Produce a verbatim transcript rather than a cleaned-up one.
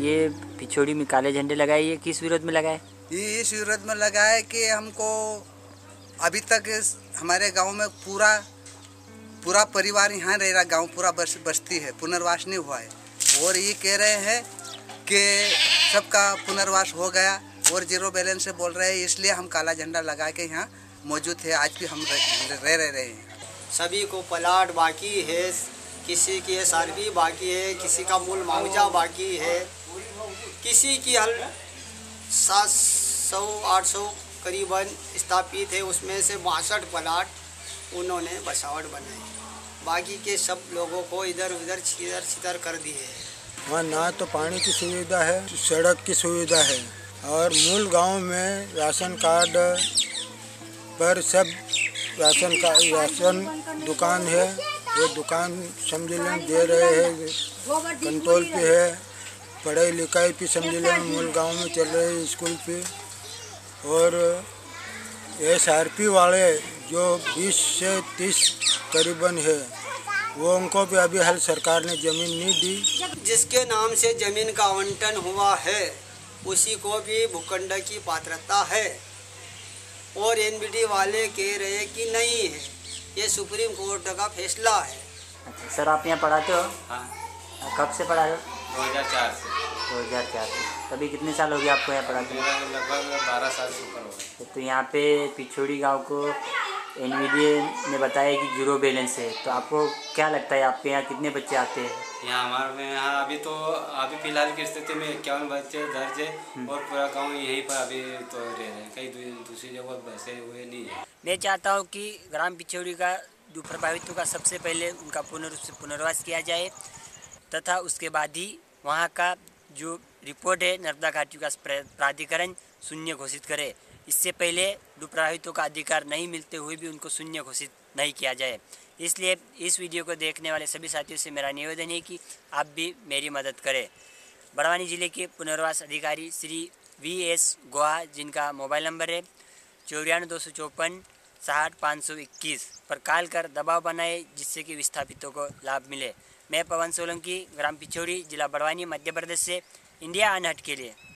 ये पिछोड़ी में काले झंडे लगाए, ये किस विरोध में लगाए? ये इस विरोध में लगाए कि हमको अभी तक हमारे गांव में पूरा पूरा परिवार यहाँ रह रहा, गांव पूरा बस बस्ती है, पुनर्वास नहीं हुआ है। और ये कह रहे हैं कि सबका पुनर्वास हो गया और जीरो बैलेंस से बोल रहे हैं, इसलिए हम काला झंडा लगा के यहाँ मौजूद है। आज भी हम रह रह रहे हैं। सभी को प्लाट बाकी है, किसी की एस आर पी बाकी है, किसी का मूल मुआवजा बाकी है, किसी की हल सात सौ आठ सौ करीबन स्थापित है, उसमें से बासठ प्लाट उन्होंने बसावट बनाई, बाकी के सब लोगों को इधर उधर छितर छितर कर दिए हैं। वहाँ ना तो पानी की सुविधा है, सड़क की सुविधा है, और मूल गांव में राशन कार्ड पर सब राशन का राशन दुकान है, वो दुकान समझ लें दे रहे हैं, कंट्रोल पे है, पढ़ाई लिखाई भी समझ लें मूल गांव में चल रहे हैं स्कूल पे। और एस आर पी वाले जो बीस से तीस करीबन है, वो उनको भी अभी हाल सरकार ने ज़मीन नहीं दी। जिसके नाम से ज़मीन का आवंटन हुआ है उसी को भी भूखंड की पात्रता है, और एन बी डी वाले कह रहे कि नहीं है, ये सुप्रीम कोर्ट का फैसला है। अच्छा सर, आप यहाँ पढ़ाते हो? हाँ। कब से पढ़ा रहे हो? दो हज़ार चार से। दो हज़ार चार से। तभी कितने साल हो गए आपको यहाँ पढ़ाते हुए? लगभग बारह साल से ऊपर हो गए। तो यहाँ पे पिछोड़ी गांव को एन बी डी ने बताया कि जीरो बैलेंस है, तो आपको क्या लगता है आपके यहाँ कितने बच्चे आते हैं? यहाँ हमारे में यहाँ अभी तो अभी फिलहाल की स्थिति में इक्यावन बच्चे दर्ज है, और पूरा गांव यहीं पर अभी तो रह रहे हैं, कहीं दूसरी जगह बसे हुए नहीं है। मैं चाहता हूँ कि ग्राम पिछोड़ी का जो प्रभावितों का सबसे पहले उनका पूर्ण रूप से पुनर्वास किया जाए, तथा उसके बाद ही वहाँ का जो रिपोर्ट है नर्मदा घाटी का प्राधिकरण शून्य घोषित करे। इससे पहले जो प्रभावितों का अधिकार नहीं मिलते हुए भी उनको शून्य घोषित नहीं किया जाए। इसलिए इस वीडियो को देखने वाले सभी साथियों से मेरा निवेदन है कि आप भी मेरी मदद करें। बड़वानी जिले के पुनर्वास अधिकारी श्री वी एस गोहा, जिनका मोबाइल नंबर है चौरानवे दो सौ चौपन साठ पाँच सौ इक्कीस पर कॉल कर दबाव बनाए, जिससे कि विस्थापितों को लाभ मिले। मैं पवन सोलंकी, ग्राम पिछोड़ी, जिला बड़वानी, मध्य प्रदेश से इंडिया अनहट के लिए।